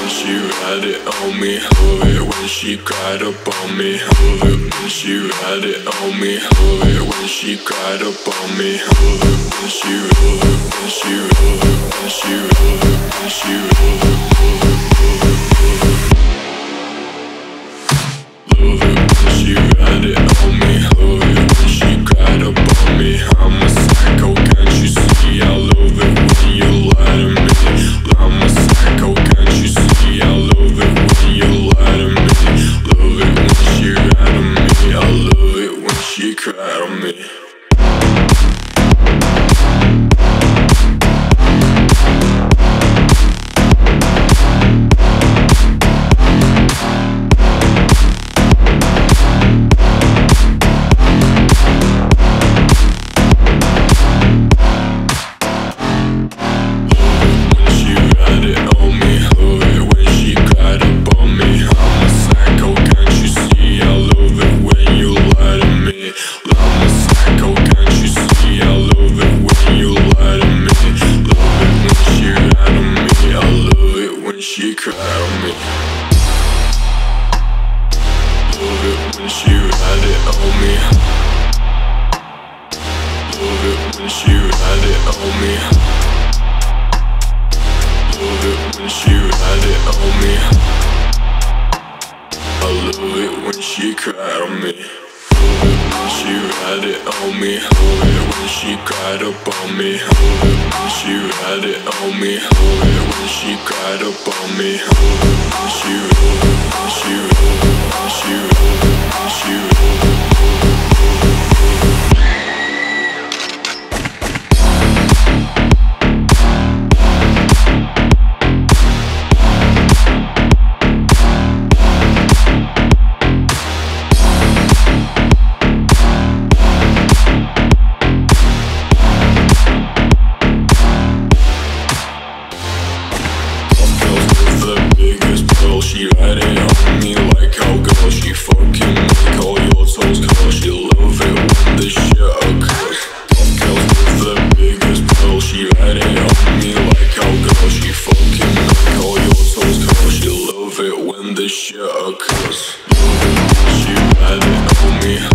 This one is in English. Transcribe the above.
when she ride it on me. Love it when she cried up on me. Love it when she ride it on me. Love it when she cried up on me. Love it when she, love it when she, love it when she, love it when she, love it, love it, love it, love it. Love it when she ride it on me. Love it when she cried up on me. I'm a psycho, can't you see? I love it when you lie to me. I'm a psycho, can't you see? I love it when you lie to me. Love it when she ride on me. I love it when she cried on me. She cried on me. Love it when she ride it on me. Love it when she ride it on me. Love it when she ride it on me. I love it when she cried on me. Love it when she ride it on me. Love it when she cried up on me. Love it when she ride it on me. Love it when she cried up on me. Love it when she, love it when she, love it when she, love it when she, love it. She ride it on me like cowgirl. She fucking make all your toes curl. She love it when this shit occurs. Tough girls with the biggest pearl. She ride it on me like cowgirl. She fucking make all your toes curl. She love it when this shit occurs. Love it when she ride it on me.